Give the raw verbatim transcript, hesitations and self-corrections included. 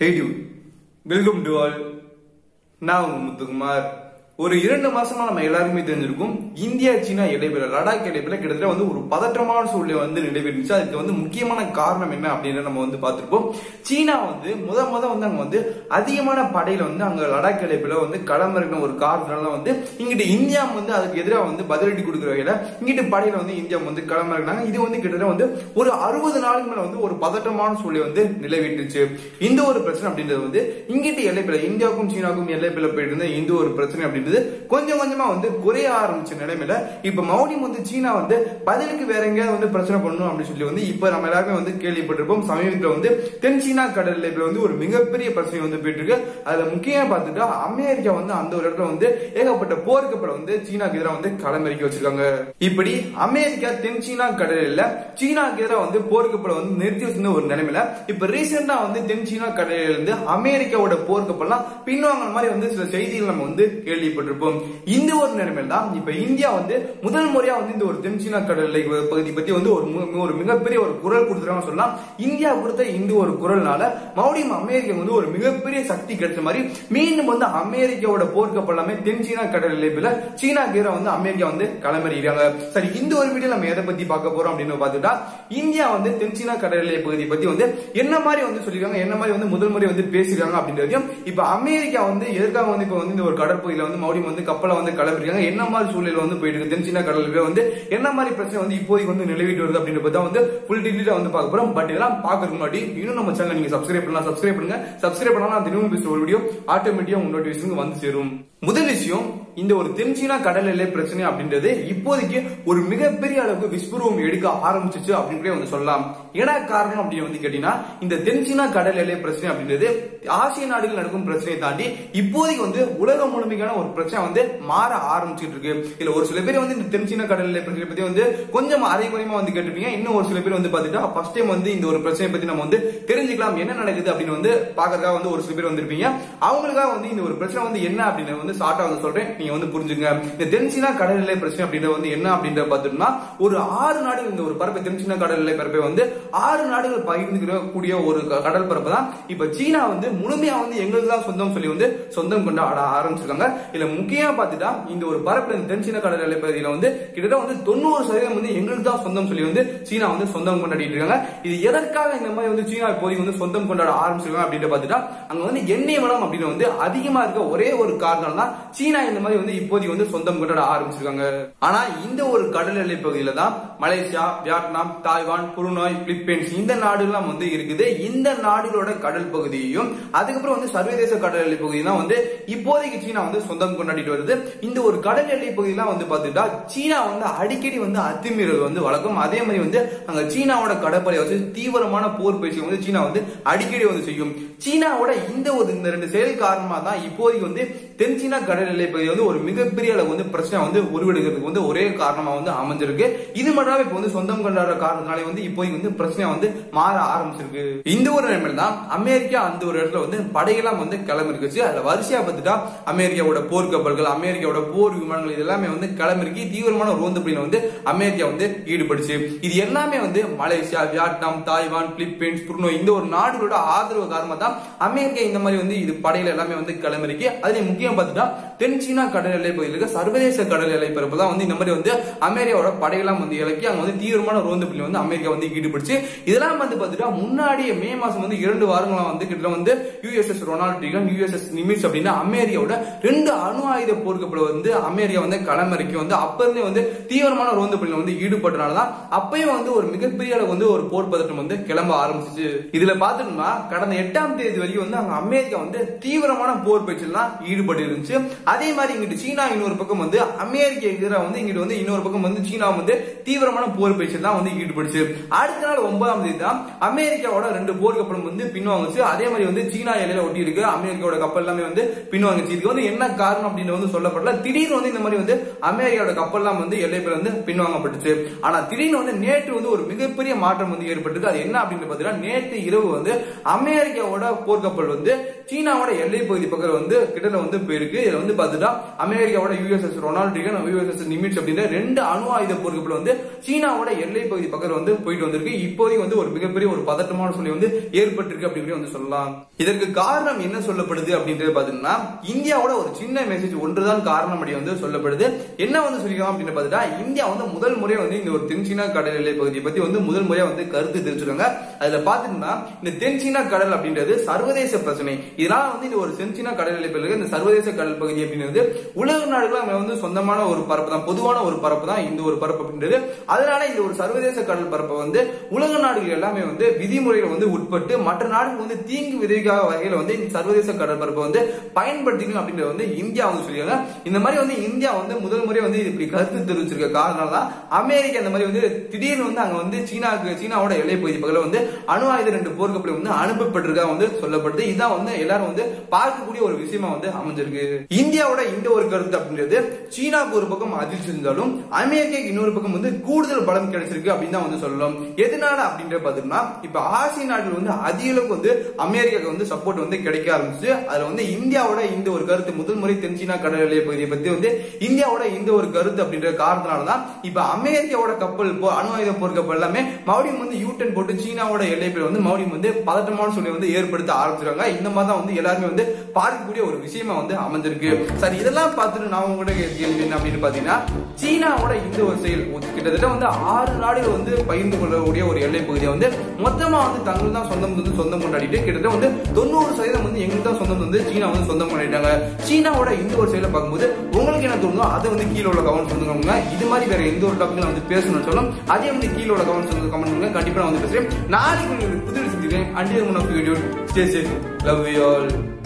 Hey dude, welcome to all. நான் முத்துக்குமார். ஒரு இரண்டு மாசமா நம்ம எல்லாருமே தெரிஞ்சிருக்கும் இந்தியா சீனா இடைவெளி லடாக் இடைவெளி கிட்டத்தட்ட வந்து ஒரு பதற்றமான சூழ்நிலை வந்து நடைபெற்றுச்சு. அதுக்கு வந்து முக்கியமான காரணம் என்ன அப்படின்னு நம்ம வந்து பார்த்திருப்போம். சீனா வந்து முத முத வந்து அங்க வந்து அதிகமான படையில வந்து அங்க லடாக் இடைவெளியில வந்து களமிறக்கின ஒரு காரணத்தால வந்து இங்கிட்டு இந்தியா வந்து அதுக்கு எதிராக வந்து பதிலடி கொடுக்குற வகையில இங்கிட்டு படையில வந்து இந்தியா வந்து களமிறக்கினாங்க. இது வந்து கிட்டத்தட்ட வந்து ஒரு அறுபது நாளுக்கு மேல வந்து ஒரு பதற்றமான சூழ்நிலை வந்து நிலவிட்டுச்சு. இந்த ஒரு பிரச்சனை அப்படின்றது வந்து இங்கிட்டு எல்லைப்பில இந்தியாவுக்கும் சீனாவுக்கும் எல்லைப்பில போயிட்டு இருந்த இந்த ஒரு பிரச்சனை அப்படின்றது கொஞ்சம் கொஞ்சமா வந்து குறைய ஆரம்பிச்ச நிலைமையில இப்ப மௌனியம் வந்து சீனா வந்து பதிலுக்கு வேற எங்கேயாவது வந்து பிரச்சனை பண்ணணும் அப்படின்னு சொல்லி வந்து இப்ப நம்ம எல்லாருமே வந்து கேள்விப்பட்டிருப்போம். சமீபத்தில் வந்து தென் சீனா கடல் எல்லையில வந்து ஒரு மிகப்பெரிய பிரச்சனை வந்து போயிட்டு இருக்கு. அதுல முக்கியமா பார்த்துட்டா அமெரிக்கா வந்து அந்த ஒரு இடத்துல வந்து ஏகப்பட்ட போர்க்கப்பட வந்து சீனாக்கு எதிராக வந்து களமிறக்கி வச்சிருக்காங்க. இப்படி அமெரிக்கா தென் சீனா கடலில் சீனாக்கு எதிராக வந்து போர்க்கப்பட வந்து நிறுத்தி வச்சிருந்த ஒரு நிலைமையில இப்ப ரீசெண்டா வந்து தென் சீனா கடலில் இருந்து அமெரிக்காவோட போர்க்கப்பெல்லாம் பின்வாங்கின மாதிரி வந்து சில செய்திகள் நம்ம வந்து கேள்விப்பட்டிருப்போம். இந்த ஒரு நிலைமையில தான் இப்ப இந்தியா வந்து முதல் முறையா வந்து இந்த ஒரு தென் சீனா கடல் எல்லை பகுதி பத்தி வந்து ஒரு மிகப்பெரிய ஒரு குரல் கொடுத்துருக்காங்க சொல்லலாம். இந்தியா கொடுத்த இந்த ஒரு குரல்னால மறுபடியும் அமெரிக்கா வந்து ஒரு மிகப்பெரிய சக்தி கிடைச்ச மாதிரி மீண்டும் வந்து அமெரிக்காவோட போர்க்கப்பல் எல்லாமே தென் சீனா கடல் எல்லையில சீனா கீரா வந்து அமெரிக்கா வந்து களமிறக்கிறாங்க. சரி, இந்த ஒரு வீடியோ நம்ம எதை பத்தி பார்க்க போறோம் அப்படின்னு பார்த்துட்டா இந்தியா வந்து தென் சீனா கடல் எல்லை பகுதி பத்தி வந்து என்ன மாதிரி வந்து சொல்லிருக்காங்க, என்ன மாதிரி வந்து முதல் முறை வந்து பேசிருக்காங்க அப்படின்றதையும் இப்ப அமெரிக்கா வந்து எதற்காக வந்து இப்ப வந்து இந்த ஒரு கடற்பகுதியில வந்து மறுபடியும் வந்து கப்பலை வந்து கிளம்பிருக்காங்க, என்ன மாதிரி சூழல் வந்து போயிட்டு இருக்கு தென் சீனா கடல்ல வந்து என்ன மாதிரி பிரச்சனை வந்து இப்போதைக்கு வந்து நிலவிட்டு வருது அப்படின்றத வந்து ஃபுல் டீடைலா வந்து பார்க்க போறோம். பட் இதெல்லாம் பார்க்கறதுக்கு முன்னாடி இன்னும் நம்ம சேனல் நீங்க சப்ஸ்கிரைப் பண்ணலாம், சப்ஸ்கிரைப் பண்ணுங்க. சப்ஸ்கிரைப் பண்ணா நான் தினமும் பேசுற ஒரு வீடியோ ஆட்டோமேட்டிக்கா உங்க நோட்டிபிகேஷன் வந்து சேரும். முதல் விஷயம், இந்த ஒரு தென் சீனா கடல் எல்லை பிரச்சனை அப்படின்றது இப்போதைக்கு ஒரு மிகப்பெரிய அளவுக்கு விஸ்வரூபம் எடுக்க ஆரம்பிச்சிச்சு அப்படின்னு வந்து சொல்லலாம். ஏன்னா காரணம் அப்படின்னு வந்து கேட்டீங்கன்னா இந்த தென் சீனா கடல் எல்லை பிரச்சனை அப்படின்றது ஆசிய நாடுகள் நடக்கும் பிரச்சனையை தாண்டி இப்போதைக்கு வந்து உலகம் முழுமைக்கான ஒரு பிரச்சனை வந்து மாற ஆரம்பிச்சிட்டு இருக்கு. இல்ல ஒரு சில பேர் வந்து இந்த தென் சீனா கடல் எல்லை பிரச்சனை பத்தி வந்து கொஞ்சம் அரைகுறையமா வந்து கேட்டிருப்பீங்க. இன்னும் ஒரு சில பேர் வந்து பாத்துட்டா ஃபர்ஸ்ட் டைம் வந்து இந்த ஒரு பிரச்சனை பத்தி நம்ம வந்து தெரிஞ்சுக்கலாம் என்ன நடக்குது அப்படின்னு வந்து பாக்குறதுக்காக வந்து ஒரு சில பேர் வந்திருப்பீங்க. அவங்களுக்காக வந்து இந்த ஒரு பிரச்சனை வந்து என்ன அப்படின்னு வந்து ஷார்ட்டா வந்து சொல்றேன், நீங்க வந்து புரிஞ்சுங்க. இந்த தென் சீனா கடல் எல்லை பிரச்சனை அப்படின்றது வந்து என்ன அப்படின்ற பாத்துட்டோம்னா ஒரு ஆறு நாடுகள் இந்த ஒரு பரப்பை தென் சீனா கடல் எல்லை பரப்பை வந்து ஆறு நாடுகள் பகிர்ந்துக்கிற கூடிய ஒரு கடல் பரப்பு தான் இப்ப சீனா வந்து முழுமையா வந்து எங்களுக்கு தான் சொந்தம் சொல்லி வந்து சொந்தம் கொண்டாட ஆரம்பிச்சிருக்காங்க. இல்ல முக்கியமா பாத்துட்டா இந்த ஒரு பரப்புல தென் சீனா கடல் எல்லை பகுதியில வந்து கிட்டத்தட்ட வந்து தொண்ணூறு சதவீதம் வந்து எங்களுக்கு தான் சொந்தம் சொல்லி வந்து சீனா வந்து சொந்தம் கொண்டாடிட்டு இருக்காங்க. இது எதற்காக இந்த மாதிரி வந்து சீனா இப்போதைக்கு வந்து சொந்தம் கொண்டாட ஆரம்பிச்சிருக்காங்க அப்படின்னு பாத்துட்டா அங்க வந்து எண்ணெய் வளம் அப்படின்னு வந்து அதிகமா இருக்க ஒரே ஒரு காரணம் தான் சீனா இந்த மாதிரி வந்து இப்போதைக்கு வந்து சொந்தம் கொண்டாட ஆரம்பிச்சிருக்காங்க. ஆனா இந்த ஒரு கடல் எல்லை பகுதியில தான் Malaysia, Vietnam, Taiwan, Brunei, Philippines இந்த நாடுகள்லாம் வந்து இருக்குது. இந்த நாடுகளோட கடல் பகுதியையும் அதுக்கப்புறம் வந்து சர்வதேச கடல் எல்லை பகுதி தான் வந்து இப்போதைக்கு சீனா வந்து சொந்தம் கொண்டாடிட்டு வருது. இந்த ஒரு கடல் எல்லை பகுதியெல்லாம் வந்து பாத்துட்டா சீனா வந்து அடிக்கடி வந்து அத்துமீறல் வந்து வழக்கம். அதே மாதிரி வந்து அங்க சீனாவோட கடற்படை வச்சு தீவிரமான போர் பயிற்சி வந்து சீனா வந்து அடிக்கடி வந்து செய்யும். சீனாவோட இந்த ஒரு இந்த ரெண்டு செயல் காரணமா தான் இப்போதைக்கு வந்து தென் சீனா கடல் எல்லை பகுதி வந்து ஒரு மிகப்பெரிய அளவு வந்து பிரச்சனை வந்து உருவெடுக்கிறதுக்கு வந்து ஒரே காரணமா வந்து அமைஞ்சிருக்கு. இது மட்டும் இப்ப வந்து சொந்தம் கொண்டாடுற காரணத்தினாலே வந்து இப்போதைக்கு வந்து பிரச்சனை வந்து மாற ஆரம்பிச்சிருக்கு. இந்த ஒரு நிலைமையில தான் அமெரிக்கா அந்த ஒரு இடத்துல வந்து படையெல்லாம் வந்து கிளம்பிருக்குச்சு. அதுல வரிசையா பார்த்துட்டா அமெரிக்காவோட போர் கப்பல்கள், அமெரிக்காவோட போர் விமானங்கள் இது எல்லாமே வந்து கிளம்பிருக்கு. தீவிரமான ரோந்து பணியில வந்து அமெரிக்கா வந்து ஈடுபடுச்சு. இது எல்லாமே வந்து Malaysia, Vietnam, Taiwan, Philippines, Brunei இந்த ஒரு நாடுகளோட ஆதரவு காரணமா தான் அமெரிக்கா இந்த மாதிரி வந்து இது படையில எல்லாமே வந்து கிளம்பிருக்கு. அதுல முக்கியம் பார்த்துட்டா தென் சீனா கடல் எல்லை பகுதியில் சர்வதேச கடல் எல்லை பரப்பு தான் வந்து இந்த மாதிரி வந்து அமெரிக்காவோட படையெல்லாம் வந்து இலக்கி அங்க வந்து தீவிரமான ரோந்து பணி வந்து அமெரிக்கா வந்து ஈடுபடுச்சு. இதெல்லாம் வந்து பார்த்துட்டா முன்னாடியே மே மாசம் வந்து இரண்டு வாரங்களா வந்து கிட்ட வந்து USS Ronald Reagan, USS Nimitz அப்படின்னா அமெரிக்காவோட ரெண்டு அணு ஆயுத போர்க்கப்பல வந்து அமெரிக்கா வந்து களமிறக்கி வந்து அப்ப இருந்தே வந்து தீவிரமான ரோந்து பணியில வந்து ஈடுபட்டனாலதான் அப்பயும் வந்து ஒரு மிகப்பெரிய அளவு வந்து ஒரு போர் பதட்டம் வந்து கிளம்ப ஆரம்பிச்சிச்சு. இதுல பாத்துட்டோம்னா கடந்த எட்டாம் தேதி வரைக்கும் வந்து அங்க அமெரிக்கா வந்து தீவிரமான போர் பயிற்சியில் தான் ஈடுபட்டு இருந்துச்சு. அதே மாதிரி இங்கிட்டு சீனா இன்னொரு பக்கம் வந்து அமெரிக்கா எதிராக வந்து இங்கிட்டு வந்து இன்னொரு பக்கம் வந்து சீனா வந்து தீவிரமான போர் பயிற்சியில் தான் வந்து ஈடுபடுச்சு. அடுத்த நாள் ஒன்பதாம் தேதி தான் அமெரிக்காவோட ரெண்டு போர் கப்பலும் வந்து பின்வாங்குச்சு. அதே மாதிரி வந்து சீனா எல்லையில ஒட்டி இருக்கு அமெரிக்காவோட கப்பல் எல்லாமே வந்து பின்வாங்குச்சு. இதுக்கு வந்து என்ன காரணம் அப்படின்னு வந்து சொல்லப்படல. திடீர்னு வந்து இந்த மாதிரி வந்து அமெரிக்காவோட கப்பல் எல்லாம் வந்து எல்லைப்புற வந்து பின்வாங்கப்பட்டுச்சு. ஆனா திடீர்னு வந்து நேற்று வந்து ஒரு மிகப்பெரிய மாற்றம் வந்து ஏற்பட்டிருக்கு. அது என்ன அப்படின்னு பாத்தீங்கன்னா நேற்று இரவு வந்து அமெரிக்காவோட போர்க்கப்பல் வந்து சீனாவோட எல்லை பகுதி பக்கம் வந்து கிட்ட வந்து போயிருக்கு. இதுல வந்து பாத்துட்டா அமெரிக்காவோட USS Ronald Reagan USS Nimitz அப்படின்ற ரெண்டு அணு ஆயுத போர்க்கப்பல் வந்து சீனாவோட எல்லை பகுதி பக்கம் வந்து போயிட்டு வந்திருக்கு. இப்போதைக்கு வந்து ஒரு மிகப்பெரிய ஒரு பதட்டமான சூழ்நிலை வந்து ஏற்பட்டிருக்கு அப்படின்னு வந்து சொல்லலாம். இதற்கு காரணம் என்ன சொல்லப்படுது அப்படின்றது பாத்தீங்கன்னா இந்தியாவோட ஒரு சின்ன மெசேஜ் ஒன்றுதான் காரணம் அப்படி வந்து சொல்லப்படுது. என்ன வந்து சொல்லிக்கலாம் அப்படின்னு பாத்துட்டா இந்தியா வந்து முதல் முறையா வந்து இந்த ஒரு தென்சீனா கடல் எல்லை பகுதியை பத்தி வந்து முதல் முறையா வந்து கருத்து தெரிவிச்சிருக்காங்க. அதுல பாத்தீங்கன்னா இந்த தென்சீனா கடல் அப்படின்றது சர்வதேச பிரச்சனை. இதனால வந்து இது ஒரு தென்சீனா கடல் எல்லை பகுதி இந்த சர்வதேச கடல் பகுதி அப்படின்றது உலக நாடுகள் வந்து சொந்தமான ஒரு பரப்பு தான், பொதுவான ஒரு பரப்பு தான் இந்த ஒரு பரப்பு அப்படின்றது. அதனால இந்த ஒரு சர்வதேச கடல் பரப்பை வந்து உலக நாடுகள் எல்லாமே வந்து விதிமுறைகள் வந்து உட்பட்டு மற்ற நாடுகள் வந்து தீங்கு விளைவிக்காத வகையில வந்து இந்த சர்வதேச கடல் பரப்பை வந்து பயன்படுத்திக்கணும் அப்படின்றது வந்து இந்தியா வந்து சொல்லியிருக்காங்க. இந்த மாதிரி வந்து இந்தியா வந்து முதல் முறை வந்து இப்படி கருத்து தெரிவிச்சிருக்க காரணம் தான் அமெரிக்கா இந்த மாதிரி வந்து திடீர்னு வந்து அங்க வந்து சீனாவுக்கு சீனாவோட எல்லை பகுதி பக்கத்துல வந்து அணு ஆயுத ரெண்டு போர்க்கப்பல் வந்து அனுப்பப்பட்டிருக்கா வந்து சொல்லப்படுது. இதான் வந்து எல்லாரும் வந்து பார்க்கக்கூடிய ஒரு விஷயமா வந்து அமைஞ்சிருக்கு. இந்தியாவோட இந்த ஒரு கருத்து அப்படின்றது சீனாவுக்கு ஒரு பக்கம் அதிர்ச்சி இருந்தாலும் அமெரிக்காக்கு இன்னொரு பக்கம் வந்து கூடுதல் பலம் கிடைச்சிருக்கு அப்படின்னு தான் வந்து சொல்லலாம். எதனால அப்படின்றது பாத்தீங்கன்னா இப்ப ஆசிய நாடுகள் வந்து அதிக அளவுக்கு வந்து அமெரிக்காவுக்கு வந்து சப்போர்ட் வந்து கிடைக்க ஆரம்பிச்சு. அதுல வந்து இந்தியாவோட இந்த ஒரு கருத்து முதல் முறை தென்சீனா கடல் எல்லை பகுதியை பத்தி வந்து இந்தியாவோட இந்த ஒரு கருத்து அப்படின்ற காரணத்தினாலதான் இப்ப அமெரிக்காவோட கப்பல் அணு ஆயுத போர் கப்பல் எல்லாமே மறுபடியும் வந்து யூட்டன் போட்டு சீனாவோட எல்லைப்பில் வந்து மறுபடியும் வந்து பதட்டமான சூழ்நிலை வந்து ஏற்படுத்த ஆரம்பிச்சிருக்காங்க. இந்த மாதிரி தான் வந்து எல்லாருமே வந்து பார்க்கக்கூடிய ஒரு விஷயமா வந்து அமைஞ்சிருக்கு. சரி, இதெல்லாம் பார்த்துட்டு நான் உங்கள்கிட்ட கேள்வி என்ன அப்படின்னு பாத்தீங்கன்னா சீனாவோட இந்த ஒரு செயல் கிட்டத்தட்ட வந்து ஆறு நாடுகள் வந்து பகிர்ந்து கொள்ளக்கூடிய ஒரு எல்லை பகுதியை வந்து மொத்தமா வந்து தங்கள் தான் சொந்தம் வந்து சொந்தம் கொண்டாடிட்டு கிட்டத்தட்ட வந்து தொண்ணூறு சதவீதம் வந்து எங்களுக்கு தான் சொந்தம் வந்து சீனா வந்து சொந்தம் கொண்டாடிட்டாங்க. சீனாவோட இந்த ஒரு செயலை பார்க்கும்போது உங்களுக்கு என்ன தோணுதோ அதை வந்து கீழே உள்ள கமெண்ட்ஸ் வந்து இது மாதிரி வேற எந்த ஒரு டாபிக்ல வந்து பேசணும்னு சொல்லும் அதே வந்து கீழே உள்ள கமெண்ட்ஸ் வந்து கமெண்ட் பண்ணுங்க. கண்டிப்பா நான் வந்து பேசுறேன். நாளைக்கு உங்களுக்கு புது செஞ்சுக்கிறேன். அண்டியர் முன் of video stay safe. Love you all.